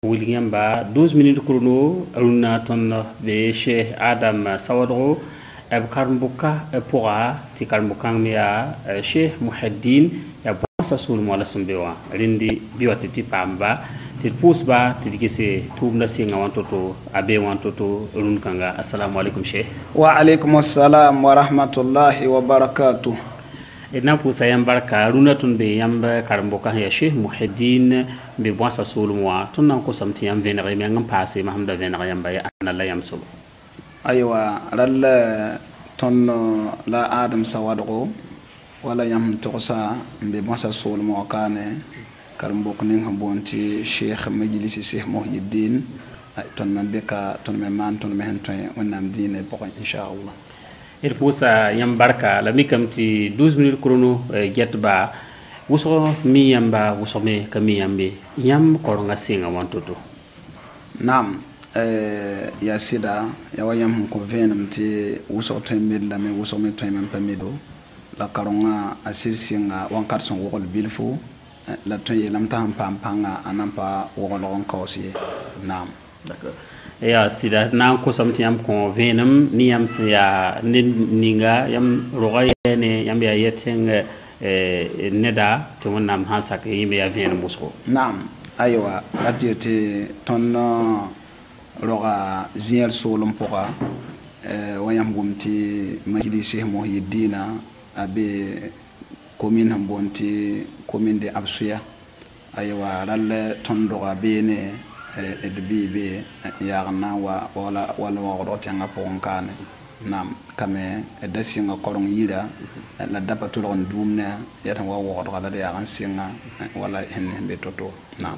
william ba 12 minutes chrono runa ton be Cheikh Adam Sawadro ab karmbuka pora ti karmbukang mia Cheikh Muhaddin ya bonsa sul mo la sumbewa rindi biwatiti pamba ti pusba ti gise tubna singa wantoto abe wantoto run kanga. Assalamu alaikum Cheikh. Wa alaikum assalam wa rahmatullahi wa barakatuh. Ina pusa yambarka runa tun be yamba karmbuka ya Cheikh Muhaddin be bonsa sul mo tun nan ko samti yam venere me ngam passé mahamda venere yamba ya analla yam so. Aywa ral ton la Adam Sawadro wala yam tosa be bonsa sul mo kane karmbok ning bonti Cheikh Majlisi Cheikh Muhyiddin ton man beka ton me man ton me hentoy wonnam dine poko inshallah. Il pusa yam barka la mikamti 12 minutes chrono jet ba wuso mi yamba wuso me kami yambe yam koronga singa wantoto. Nam ya sida ya wayam ko venam ti wuso to milla me wuso me to men pamido la karonga asir singa wan karson wol bilfo la to yelam tam pam panga anampa wogolon kawsi. Nam d'accord. Ya sida nan ko samti yam ko venam ni yam ya ninga yam royene yam ya yeteng neda to wonnam hansak yimbe ya venam musko. Nam aywa radiete ton roga ziel solum poka wayam gumti Majlisi Cheikh Muhyiddin abe commune bonti commune de Absuya aywa ralle ton roga bene edbibe yarna wala worotenga ponkane. Nam kame edasinga korong yira la dapa tulon dumna yata wa woro la ya ansinga wala henne toto. Nam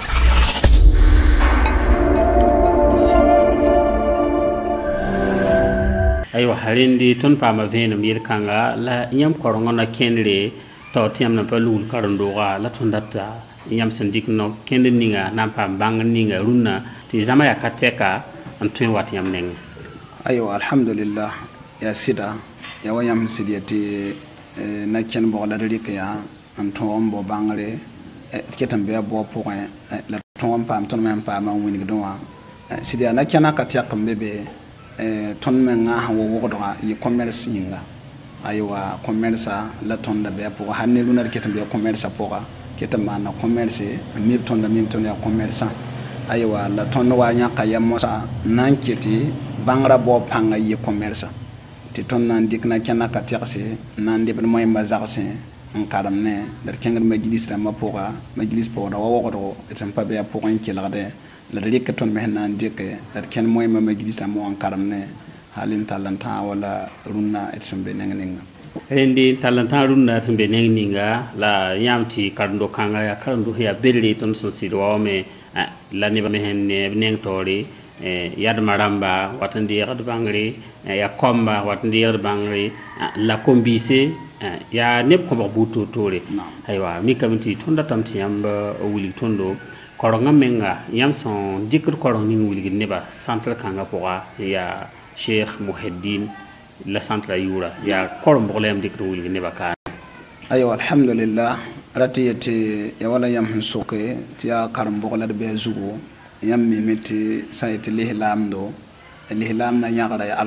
aywa harindi ton pama venum yel kanga la nyam korongo na kenre to tiam na palul karondoga la ton data nyam sendik no kende ninga na pam bang ninga runa ti zama ya kateka antwen wat yam neng. Aywa alhamdulillah ya sida ya wayam sidiyati na ken bo la rike ya anton bo bangre ketam be bo point la ton pam ton même pam woni gdwa sidiya na ken akatek mbebe ton men nga ha wo do yi commerce yinga. Aywa commerce la ton da be pour hanne lunar ketam be commerce pour ketam na commerce mi ton da mi ton ya commerce. Aywa la ton wa nya kayam mosa nan keti bangra bo panga yi commerce ti ton nan dikna kenna ka terse nan de moy mazarse en karam ne der kengal majlis la ma poga majlis po da wo do etam pa be pour en kilade la rik ton me nan dike der ken moy ma majlis la mo en karam ne halin talanta wala runna etam be nenga rendi talanta runna tumbe nenga la yamti karndo kanga ya karndo ya belli ton so sidwa me la ne ba me henne neng tori yad maramba watandi yad bangri ya komba watandi yad bangri la kombise ya neb ko buto tore aywa mi kamti tonda tamti yamba wuli tondo koronga menga yam son dikr korong ni wuli neba central kanga poa ya Cheikh Muhaddin la central yura ya korom problem dikr wuli neba ka. Aywa alhamdulillah ratiyete ya wala yam soke tiya karam bogla be zugo yam mimiti sayt lihlam do lihlam na nyagara ya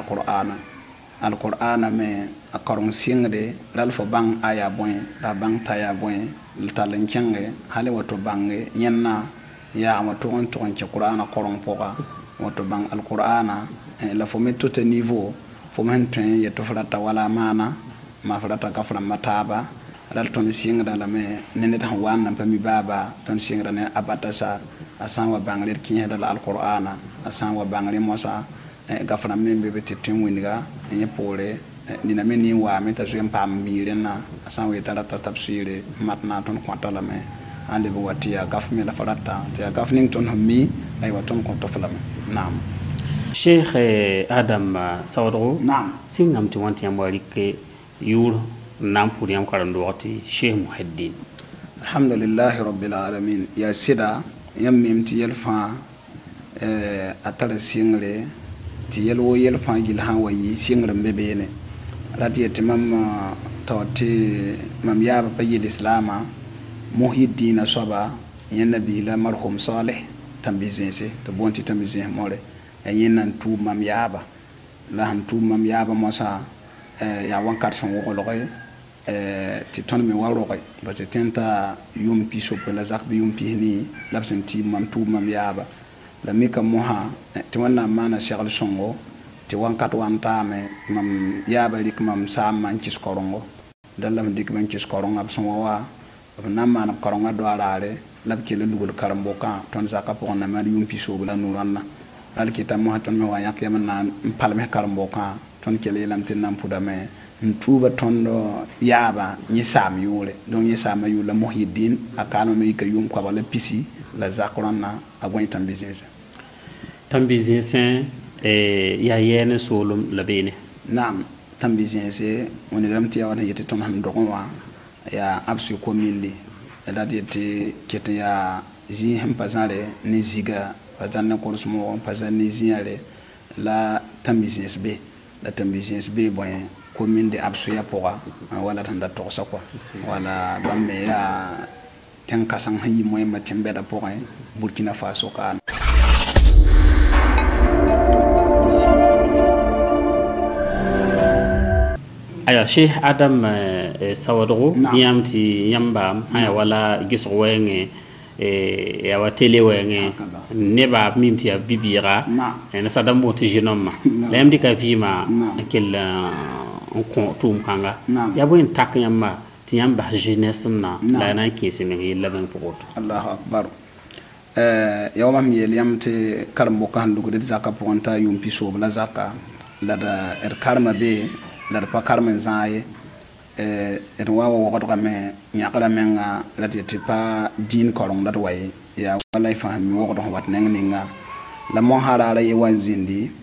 alqur'ana me akarong singre dal fo bang aya boy da bang taya boy talan kenge hale wato bange yenna ya ma to on ci qur'ana korong poka wato bang alqur'ana la fo metto te niveau fo menten yeto frata wala mana ma frata ka fram mataba dal ton singra la me nene ta wan pa mi baba ton singra ne abatasa asan wa bangler kinya dal alqur'ana asan wa bangler mosa gafana men be tetin winiga nye pore dina men ni wa meta zo pam mirena asan wa tara tafsire matna ton kwata la me ande bo watia gaf me la farata te gafning ton mi ay waton ko to flam. Naam Cheikh Adam Sawadro. Naam singam ti wanti am wari ke yur nam pour yam karando wati Cheikh Muhaddin. Alhamdulillah rabbil alamin ya sida yam mimti yelfa atara singre ti yelwo yelfa gil hawayi singre mbebene radiyati mam tawti mam yaba payil islama Muhyiddin soba ya nabi la marhum salih tambizẽnse tɩ boon tɩ tambizẽns more yẽ nan tʋʋm mam yaaba la sẽn tʋʋm mam yaaba mosã yaa wãnkat sẽn woglge tɩ tõnd me wa roge ba tɩ tõnd t'a yʋʋm pi-sope la zak bɩ yʋʋm pis-nii la b sẽn tɩɩb mam tʋʋm mam yaaba la mika mosã tɩ wẽnnaam maana segl sõngo tɩ wãnkat wan taame mam yaaba rɩk mam saam man kɩs korengo dala m dɩk ban kɩs korenga b sẽn wa wa b na n maan b korenga doaraare la b kell lugl karen-bʋkã tõnd zakã pʋgẽ na maan yʋʋm pi-soob la nu-rãnna la d kɩta mosã tõnd me wa yãk yam n na n palms karen-bʋkã tõnd kell yeelame tɩ d na n pʋdame n tuuba tõnd yaaba yẽ saam yʋʋre donc yẽ saama yʋʋr la Muhyiddin a kaalme me yika yʋʋm koabg la pisi la zak rãnna a gõe tãmbi-zẽese tãmbi-zẽesẽ yaa yɛɛne soolem la beene naam tãmbi-zẽese wẽnegdame tɩ yaa wa sẽn yetɩ tõnd sẽn dogẽ wã yaa absɩ ko-milli la d yetɩ ket n yaa zĩig sẽn pa zãre ne ziga pa zãr ne kors-moogẽ pa zãr ne zĩyãre la tãmbi-zẽes be la tãmbi-zẽes be bõe ko-milde absʋya pʋga wala sẽn da togsa kɔa wala bãmb me yaa tẽn-kãseng sẽn yɩ moẽmbã tẽn-bɛda pʋgẽ Burkina Faso kaan aya Sheikh Adam sawadgo yãmb tɩ yãmba sã ya wala ges wɛɛngẽ ya wa tele wɛɛngẽ nebã mim tɩ yaa bi-bɩɩga nasã dãmb tɩ genoma la yãmb dɩka vɩɩmã n kell n kõ tʋʋm kãnga yaa bõe n tak yãmba tɩ yãmb bas jeunesse na la ya na n kẽese meng yella bãng pʋgto Allahu akbar ya wa mam yeel yãmb tɩ karen-bʋkã sẽn lugd d zakã pʋgẽ t'a yʋʋm pi-soob la zaka la d karema be la d pa karem n zãag ye d wa wa wogdgame yãgra menga la d tɩ pa dĩin koreng la d wa ye yaa wala y fãs mi wogd sẽn wat neng ninga la mosã raara ye wa n zĩndi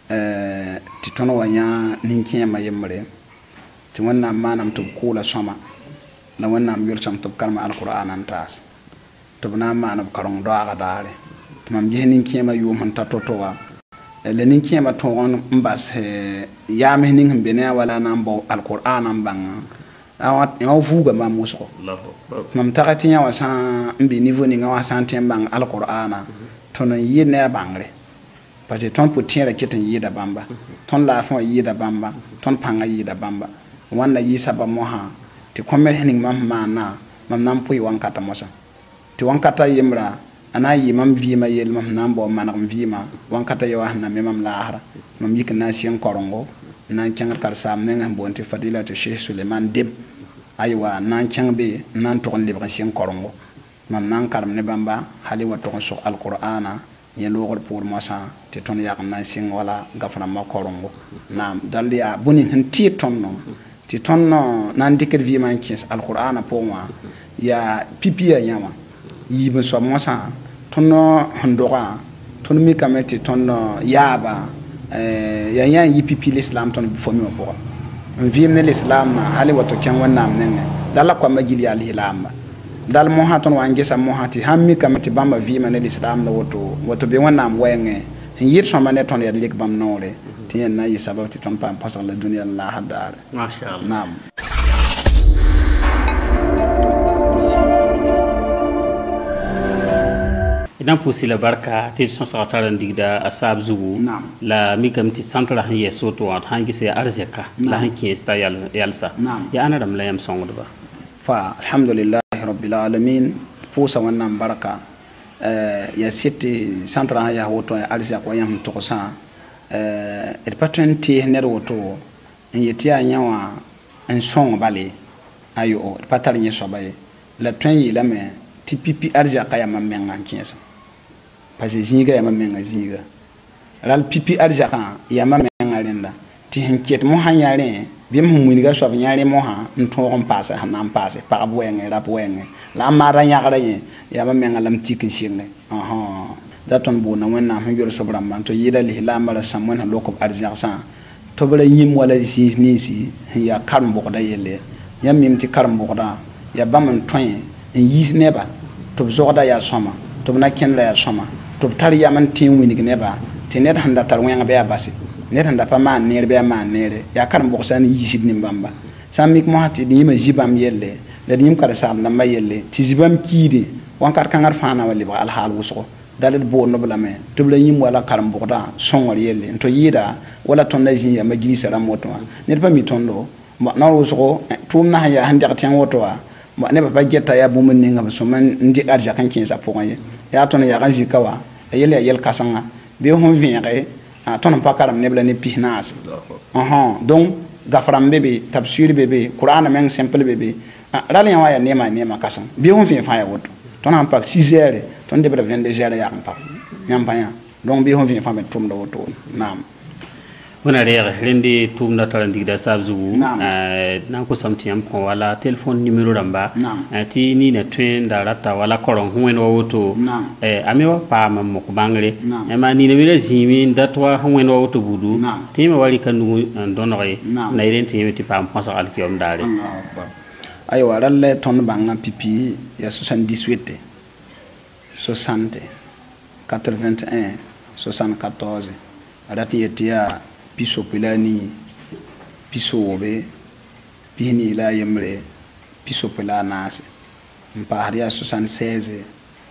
tɩ tõnd wa yã nin-kẽemã yembre tɩ wẽnnaam maanam tɩ b kʋʋla sõma la wẽnnaam yʋlsame tɩ b karema alqur'ana n taas tɩ b na n maan b kareng doaga daare tɩ mam ges nin-kẽemã yʋʋm sẽn ta to-to wã la nin-kẽemã tõog n bas yaams ning sẽn be ne a wala na n bao alqur'ana n bãnga yã wa vuuga mam wʋsgo mam tag tɩ yã wa sã n be niveau ninga wã sã n tẽ n bãng alqur'ana tõnd n yɩɩd ne a bãngre parce que tõnd pʋ-tẽerã ket n yɩɩda bãmba tõnd laafẽ wã yɩɩda bãmba tõnd pãnga yɩɩda bãmba wãnda yɩɩsa ba mosã tɩ kõmers ning mam sẽn maana mam na n pʋɩ wãnkata mosã tɩ wãnkata yembrã a na n yɩ mam vɩɩmã yell mam sẽn na n bao maneg m vɩɩmã wãnkata ya wa sẽn na me mam laasra mam yik n na n sɩng korengo n na n kẽngd karsaam nengã sẽn boond tɩ fadila tɩ Sheikh Suleiman Dem aywa n na n kẽng be n na n tʋg n lebg n sɩng korengo mam na n karem ne bãmba hal y wa tʋg n sʋg alqur'ana yẽ loogd pʋʋr mosã tɩ tõnd yag n na n sɩng wala gaf-rãmbã korengo naam dal yaa bõe sẽn tɩɩd tõnd nõ tɩ tõnd na n dɩkd vɩɩmã n kẽes alqur'ana pʋgẽ wã yaa pipiya yã wã yiib n soab mosã tõnd sẽn dogã tõnd mikame tɩ tõnd yaaba yaa yã n yɩ pipi l'islam tõnd fo-me wã pʋgã n vɩɩm ne l'islamã hal y wa tɩ kẽng wẽnnaam nengẽ dala koamã gil yaa lislaamba dal mosã tõnd wa n gesa mosã tɩ sãn mikame tɩ bãmba vɩɩmã ne l'islam la woto be wẽnnaam wɛɛngẽ n yɩɩd sõma ne tõnd yaa d lek bãmb noore tɩ yẽ na n yɩ sabab tɩ tõnd paam põsg la dũniyã laasd daare naam idan pusi la barka tɩ d sõsga tar n digda a saab zugu la mikame tɩ sãntra sẽn yɛ soto wã sãn ges ya arzɛka la sẽn kẽes t'a yalsa yaa ãna rãmb la yãmb sõngdba fa alhamdulillahi rabbil alamin pʋʋsa wẽnnaam barka ya sɩd tɩ sãntra sã yaa woto arzɛk wa yãmb sẽn togsã d pa tõe n tees ned woto n yetɩ yaa yã wã n sõng bale ayo d pa tar yẽ soaba ye la tõe n yeelame tɩ pipi arzɛka yaa mam menga n kẽesem parce que zĩiga yaa mam menga zĩiga ral pipi arzɛkã yaa mam menga rẽnda tɩ sẽn ket mosã yã rẽ bɩ m sẽn wilga soab yã rẽ mosã n tõog n paase sẽn na n paase pagb wɛɛngẽ rap wɛɛngẽ la a maara yãgra yẽ yaa mam menga la m tik n sɩnge da tõnd boonna wẽnnaam sẽn yʋls b rãmbã tɩ yɩɩda lislaambã ra sãm wẽnd sẽn lok b arzɛgsã tɩ b ra yĩm wala zĩis ninsi sẽn yaa karem-bʋgda yelle yãmb mim tɩ karem-bʋgdã yaa bãmb n tõe n yiis neba tɩ b zogda yaa sõma tɩ b na kẽndra yaa sõma tɩ b tar yam n tẽ n wilg neba tɩ ned sẽn da tar wẽng bɩ yaa base ned sẽn da pa maan neer bɩ yaa maan neere yaa karem-bʋg sã n yiisd nin-bãmba sã n mik mosã tɩ d yĩmã zi bãmb yelle la d yĩm karen-saam dãmbã yelle tɩ zi bãmb kiide wãnkat kãngã d fãa na wa lebg alhaal wʋsgo dalet bo no blame tubla yim wala karam bokda songor yelle to yida wala ton na jinya majlisa ram woto ne pa mi tondo ma na wo tum na ya hande ka woto ma ne ba getta ya bu mun ninga so man ndi arja kan kin sa poye ya ton ya kan jikawa yelle yel kasanga be hon vinre ton pa karam ne bla ne pihnas donc gafram bebe tafsir bebe qur'an men simple bebe rali ya ya nema kasang be hon vin fa ya woto ton en pak 6 heures ton de bra 22 heures ya en pak nyam pa ya donc be hon vin fa me tum do woto nam wana rere rendi tum na talandi da sabzu nan ko samti am ko wala telephone numéro ramba ti ni na twen da rata wala koron huwen woto ame wa pa ma mo ko bangre e ma ni na mi rezimi datwa huwen woto budu ti me wali kanu donore na irenti mi ti pam ponsa al kiyom dare ay wala le ton banga pipi ya 78 60 81 74 adati etia piso pelani piso obe pini la yemre piso pelanase mparia 76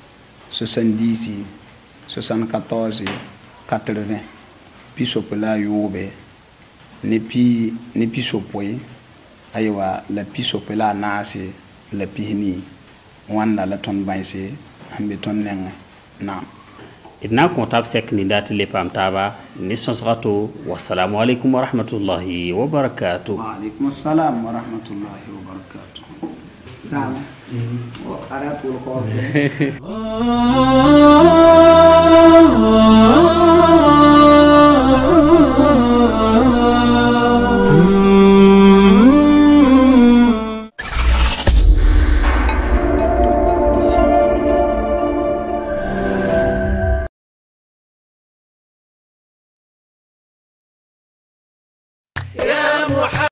70 74 80 piso pela yobe ne piso poy aywa la piso pelanase la pini wanda la ton baise ambe ton nenga na idna kontab sek ni dati le pam taba ni sonsrato wassalamu alaikum wa rahmatullahi wa barakatuh wa alaikum assalam wa rahmatullahi wa barakatuh salam wa qaratul يا محمد